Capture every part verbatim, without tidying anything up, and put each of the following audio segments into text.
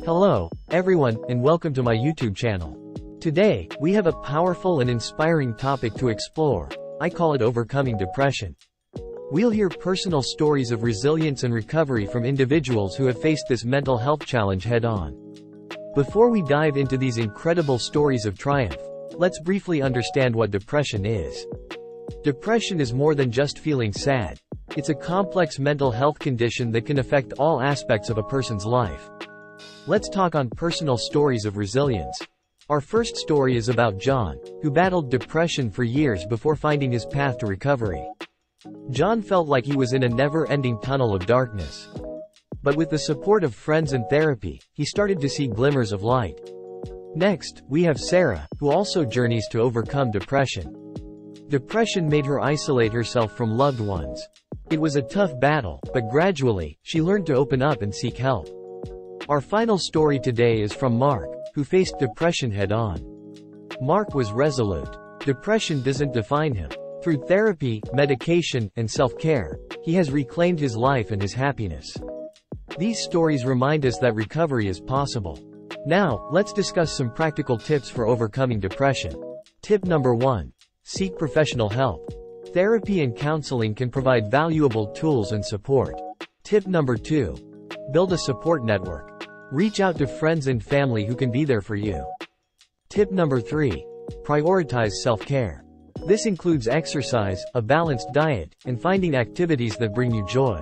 Hello, everyone, and welcome to my YouTube channel. Today, we have a powerful and inspiring topic to explore. I call it overcoming depression. We'll hear personal stories of resilience and recovery from individuals who have faced this mental health challenge head-on. Before we dive into these incredible stories of triumph, let's briefly understand what depression is. Depression is more than just feeling sad. It's a complex mental health condition that can affect all aspects of a person's life. Let's talk on personal stories of resilience. Our first story is about John, who battled depression for years before finding his path to recovery. John felt like he was in a never-ending tunnel of darkness. But with the support of friends and therapy, he started to see glimmers of light. Next, we have Sarah, who also journeys to overcome depression. Depression made her isolate herself from loved ones. It was a tough battle, but gradually, she learned to open up and seek help. Our final story today is from Mark, who faced depression head-on. Mark was resolute. Depression doesn't define him. Through therapy, medication, and self-care, he has reclaimed his life and his happiness. These stories remind us that recovery is possible. Now, let's discuss some practical tips for overcoming depression. Tip number one. Seek professional help. Therapy and counseling can provide valuable tools and support. Tip number two. Build a support network. Reach out to friends and family who can be there for you. Tip number three. Prioritize self-care. This includes exercise, a balanced diet, and finding activities that bring you joy.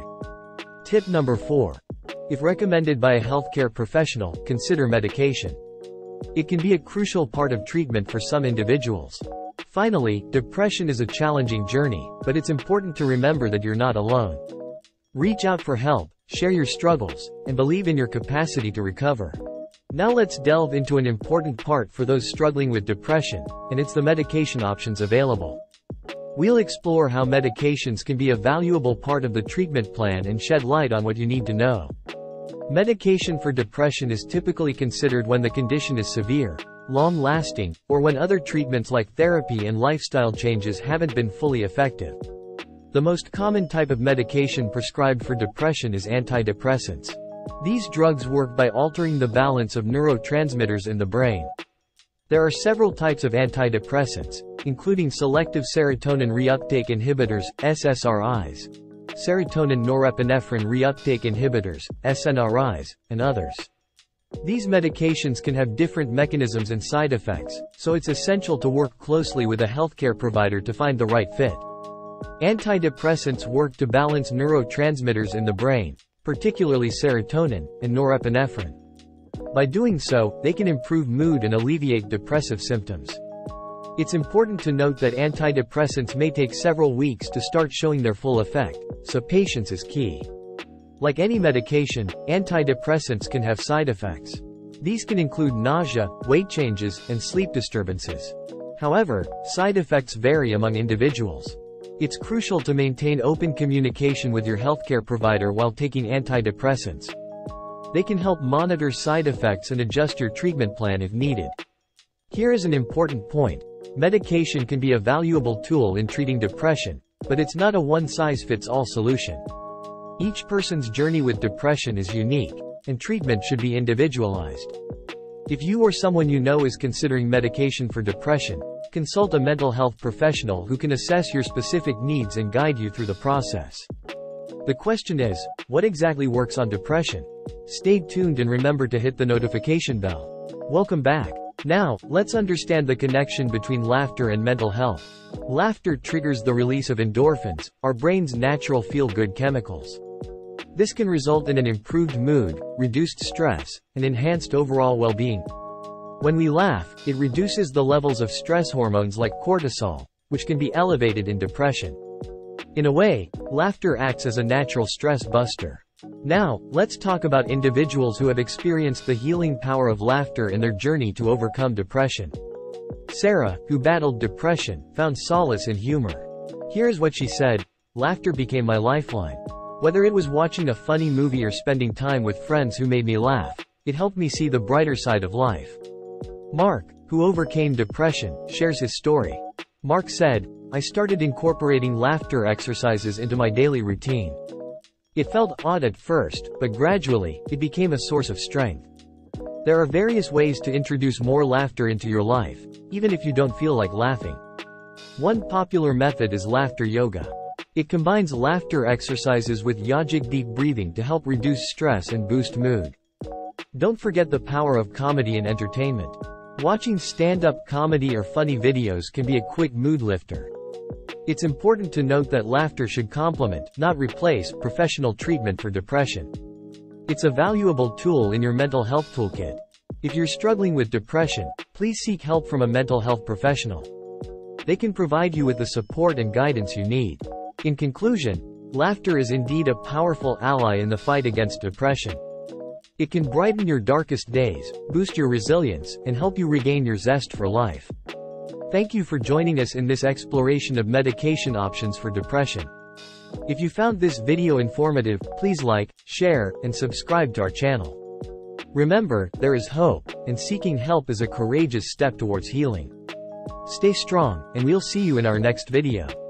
Tip number four. If recommended by a healthcare professional, consider medication. It can be a crucial part of treatment for some individuals. Finally, depression is a challenging journey, but it's important to remember that you're not alone. Reach out for help, share your struggles, and believe in your capacity to recover. Now let's delve into an important part for those struggling with depression, and it's the medication options available. We'll explore how medications can be a valuable part of the treatment plan and shed light on what you need to know. Medication for depression is typically considered when the condition is severe, long-lasting, or when other treatments like therapy and lifestyle changes haven't been fully effective. The most common type of medication prescribed for depression is antidepressants. These drugs work by altering the balance of neurotransmitters in the brain. There are several types of antidepressants, including selective serotonin reuptake inhibitors, S S R Is, serotonin norepinephrine reuptake inhibitors, S N R Is, and others. These medications can have different mechanisms and side effects, so it's essential to work closely with a healthcare provider to find the right fit. Antidepressants work to balance neurotransmitters in the brain, particularly serotonin and norepinephrine. By doing so, they can improve mood and alleviate depressive symptoms. It's important to note that antidepressants may take several weeks to start showing their full effect, so patience is key. Like any medication, antidepressants can have side effects. These can include nausea, weight changes, and sleep disturbances. However, side effects vary among individuals. It's crucial to maintain open communication with your healthcare provider while taking antidepressants. They can help monitor side effects and adjust your treatment plan if needed. Here is an important point. Medication can be a valuable tool in treating depression, but it's not a one-size-fits-all solution. Each person's journey with depression is unique, and treatment should be individualized. If you or someone you know is considering medication for depression, consult a mental health professional who can assess your specific needs and guide you through the process. The question is, what exactly works on depression? Stay tuned and remember to hit the notification bell. Welcome back. Now, let's understand the connection between laughter and mental health. Laughter triggers the release of endorphins, our brain's natural feel-good chemicals. This can result in an improved mood, reduced stress, and enhanced overall well-being. When we laugh, it reduces the levels of stress hormones like cortisol, which can be elevated in depression. In a way, laughter acts as a natural stress buster. Now, let's talk about individuals who have experienced the healing power of laughter in their journey to overcome depression. Sarah, who battled depression, found solace in humor. Here's what she said: "Laughter became my lifeline. Whether it was watching a funny movie or spending time with friends who made me laugh, it helped me see the brighter side of life." Mark, who overcame depression, shares his story. Mark said, "I started incorporating laughter exercises into my daily routine. It felt odd at first, but gradually, it became a source of strength. There are various ways to introduce more laughter into your life, even if you don't feel like laughing. One popular method is laughter yoga. It combines laughter exercises with yogic deep breathing to help reduce stress and boost mood. Don't forget the power of comedy and entertainment. Watching stand-up comedy or funny videos can be a quick mood lifter. It's important to note that laughter should complement, not replace, professional treatment for depression. It's a valuable tool in your mental health toolkit. If you're struggling with depression, please seek help from a mental health professional. They can provide you with the support and guidance you need. In conclusion, laughter is indeed a powerful ally in the fight against depression. It can brighten your darkest days, boost your resilience, and help you regain your zest for life. Thank you for joining us in this exploration of medication options for depression. If you found this video informative, please like, share, and subscribe to our channel. Remember, there is hope, and seeking help is a courageous step towards healing. Stay strong, and we'll see you in our next video.